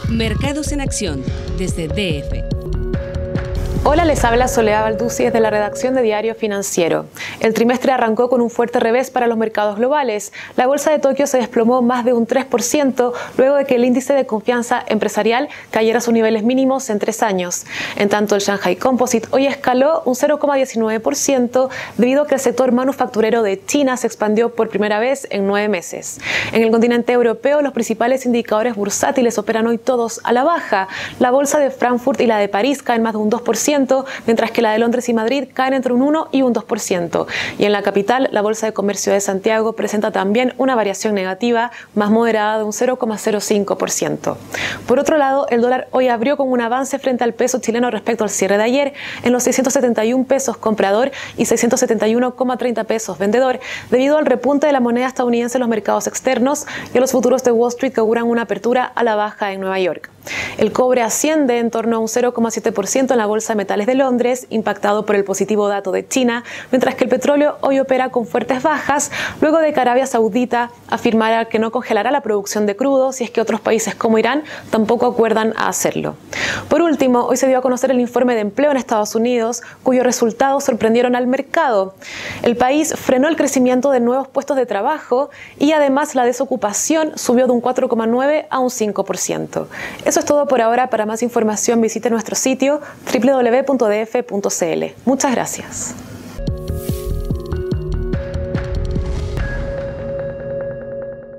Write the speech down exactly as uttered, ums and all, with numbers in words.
Mercados en Acción, desde D F. Hola, les habla Soledad Balduzzi desde la redacción de Diario Financiero. El trimestre arrancó con un fuerte revés para los mercados globales. La bolsa de Tokio se desplomó más de un tres por ciento luego de que el índice de confianza empresarial cayera a sus niveles mínimos en tres años. En tanto, el Shanghai Composite hoy escaló un cero coma diecinueve por ciento debido a que el sector manufacturero de China se expandió por primera vez en nueve meses. En el continente europeo, los principales indicadores bursátiles operan hoy todos a la baja. La bolsa de Frankfurt y la de París caen más de un dos por ciento, mientras que la de Londres y Madrid caen entre un uno y un dos por ciento. Y en la capital, la Bolsa de Comercio de Santiago presenta también una variación negativa más moderada de un cero coma cero cinco por ciento. Por otro lado, el dólar hoy abrió con un avance frente al peso chileno respecto al cierre de ayer en los seiscientos setenta y un pesos comprador y seiscientos setenta y uno coma treinta pesos vendedor, debido al repunte de la moneda estadounidense en los mercados externos y a los futuros de Wall Street que auguran una apertura a la baja en Nueva York. El cobre asciende en torno a un cero coma siete por ciento en la Bolsa de Metales de Londres, impactado por el positivo dato de China, mientras que el petróleo hoy opera con fuertes bajas, luego de que Arabia Saudita afirmara que no congelará la producción de crudo si es que otros países como Irán tampoco acuerdan a hacerlo. Por último, hoy se dio a conocer el informe de empleo en Estados Unidos, cuyos resultados sorprendieron al mercado. El país frenó el crecimiento de nuevos puestos de trabajo y además la desocupación subió de un cuatro coma nueve a un cinco por ciento. Eso es todo por ahora. Para más información visite nuestro sitio doble u doble u doble u punto d f punto c l. Muchas gracias.